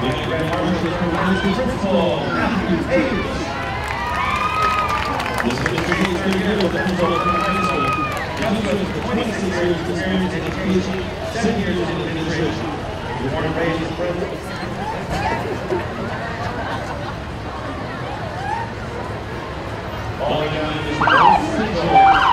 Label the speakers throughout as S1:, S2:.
S1: This ministry is very good with the people of high school. Young with 26 years of experience in education, 7 years in administration. He was born and raised in Brooklyn. Falling down is the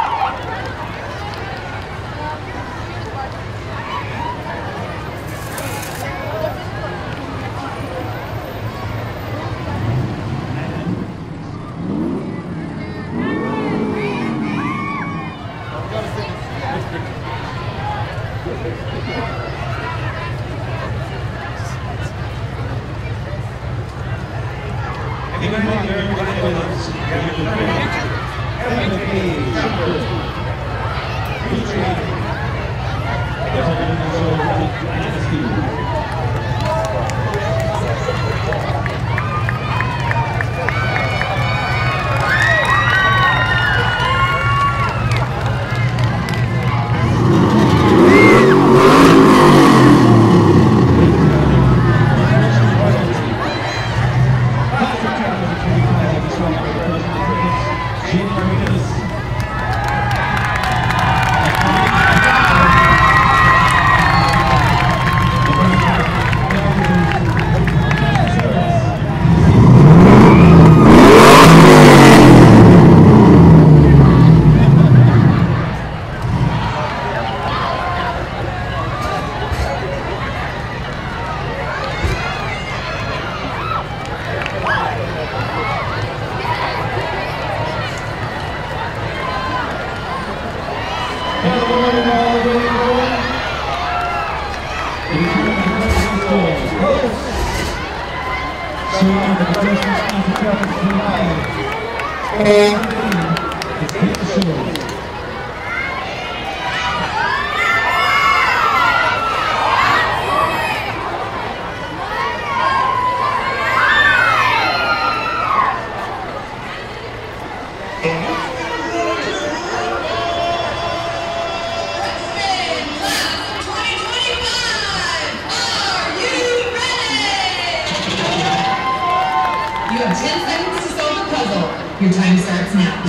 S2: Your time starts now.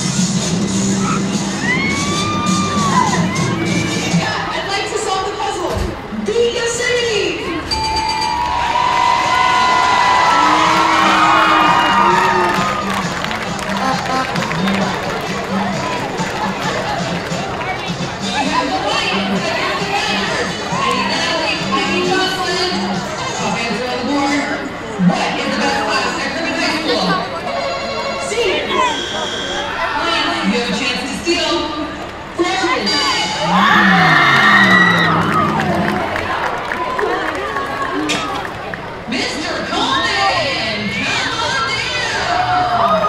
S2: Yeah, I'd like to solve the puzzle. Beat Yosemite! I have the light, I have the letter. I need Natalie, I need Jocelyn. Top answer on the board. What is the best class at Kerman High School? You have a chance to steal. Freshmen. Mr. Coleman, come on down.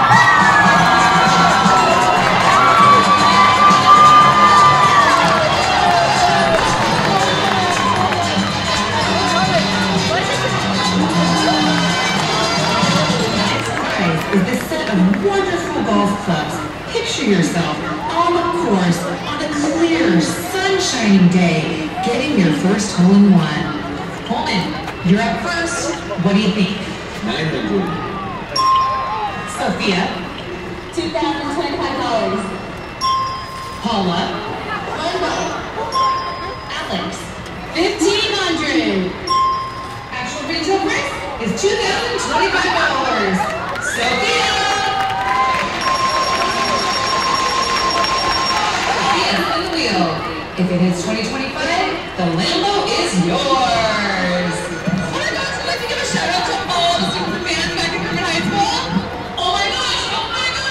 S2: Next prize is this set of wonderful golf clubs. Picture yourself on the course on a clear, sunshining day, getting your first hole-in-one. Coleman, you're up first. What do you think?
S3: 900.
S2: Sophia?
S4: $2,025.
S2: Paula? Alex? $1,500. Actual retail price is $2,025. Sophia? If it hits 2025, the Lambo is yours. Oh my gosh, I'd like to give a shout out to all the super fans back at Kerman High School. Oh my gosh, oh my gosh.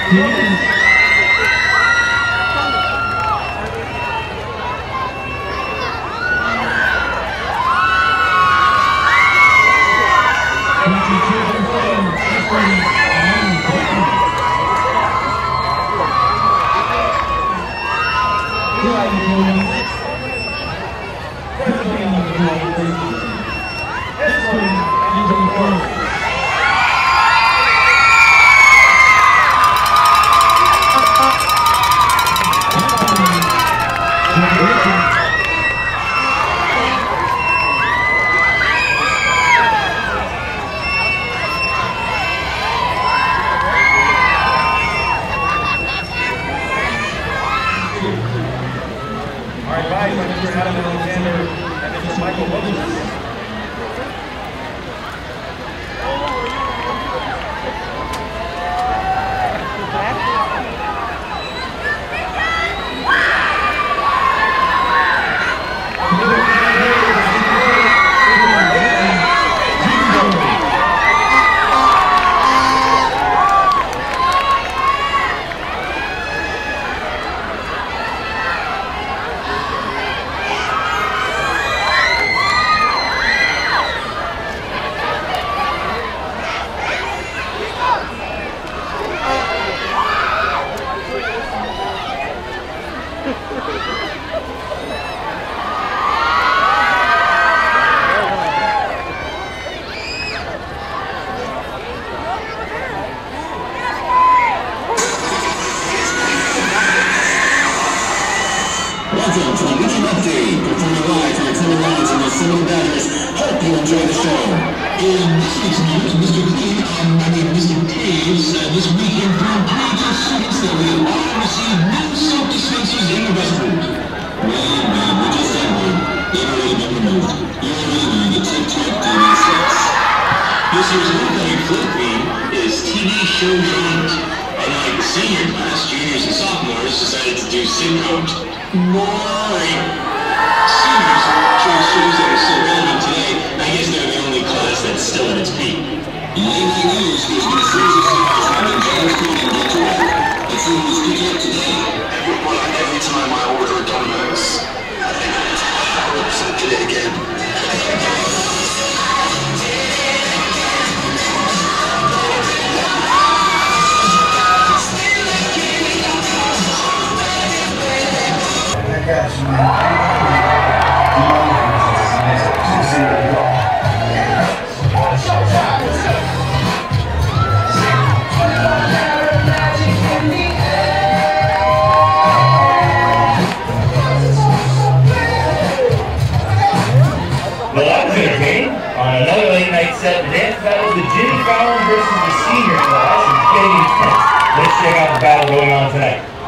S3: Welcome to the weekend update, performing live from the Kerman Lines and Yosemite Batters. Hope you enjoy the show. In this week's news, Mr. Clean, Mr. Taves, this weekend found 3 students that we all received new soap dispensers in the restrooms. Well, we just had one. They've already been removed. You're already going to TikTok TV 6. This year's homecoming float theme is TV show genres. Unlike the senior class, juniors and sophomores decided to do sitcoms. Boring. Seniors chose shows that are still relevant today. I guess they're the only class that's still at its peak. In late night news, there's been a series of stars having James Corden get to work. Let's see who's picking up today. Every time I order a Domino's, I think I did it again.
S4: Well, that was entertaining. On another late night set, the dance battle the Jimmy Fallon versus the senior class is getting intense. Let's check out the battle going on tonight.